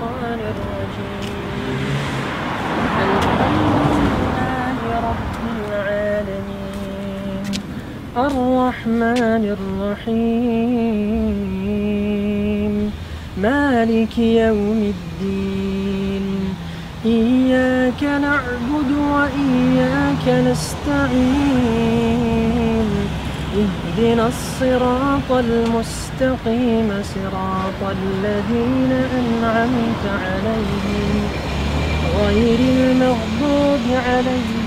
الشيطان الرجيم. الحمد لله رب العالمين الرحمن الرحيم مالك يوم الدين إياك نعبد وإياك نستعين اهدنا الصراط المستقيم صراط الذين أنعمت عليهم غير المغضوب عليهم